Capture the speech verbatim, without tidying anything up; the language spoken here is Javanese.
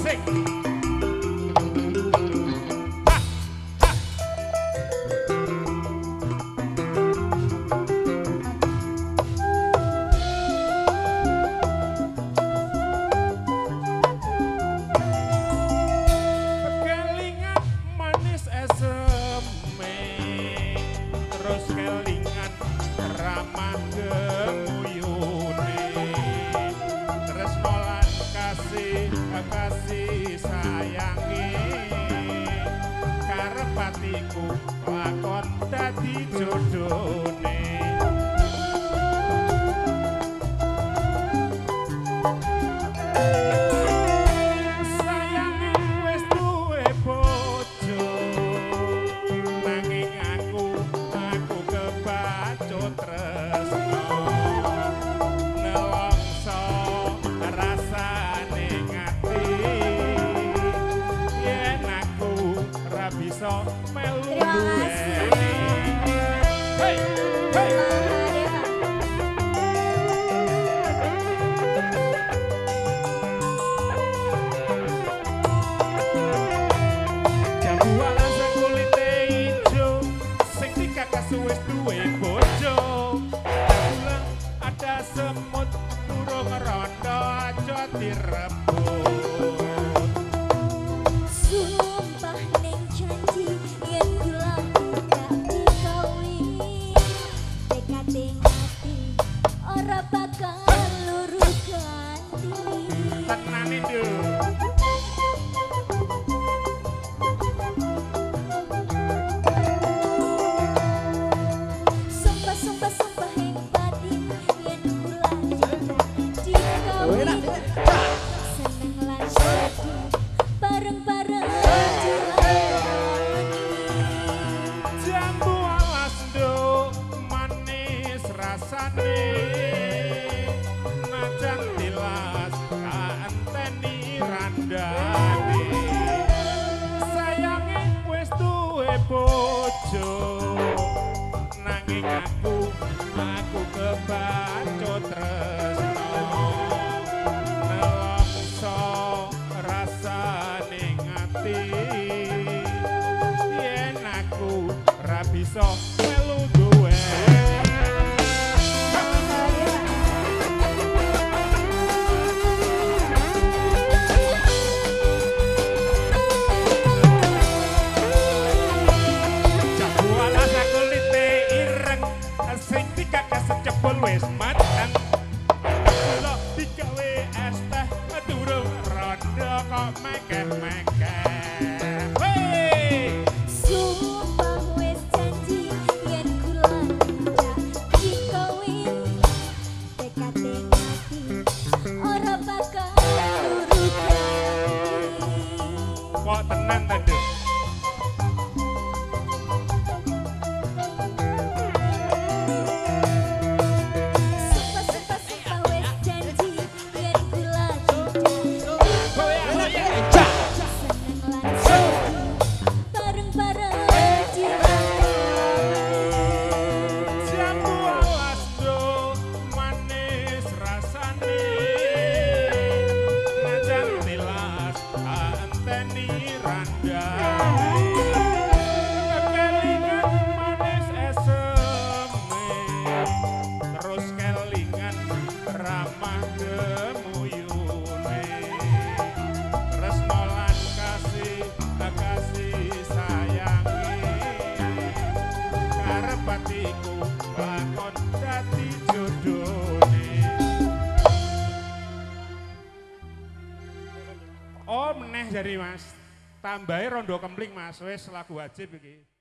Asik. Kasih sayangi karep atiku lakon dadi jodone sayangi wis duwe bojo nanging aku aku kebacut tresno nelongso rasane bisa melu duweni. Hey, hey. Jambu alas kulite ijo, sing dikakas wis duwe bojo. Bulan ada semut burung rondo aja direbut. Ora bakal luru ganti tenane lho sumpah sumpah sumpah yang batin yen kula dikawin seneng lan sedih bareng-bareng jambu alas nduk manis rasane najan tilas kaenteni randane sayange wis duwe bojo nanging aku aku kebacut tresno nelongso rasane ngati yen aku ra bisa melu duwe wis mateng kula digawe es teh durung rada kok mekeh-mekeh hey sumpah wis janji yen kula dikawin tekate ngati ora bakal luru ganti kok tenan ta Nduk Oh meneh jadi mas, tambahi rondo kempling mas, wes lagu wajib iki.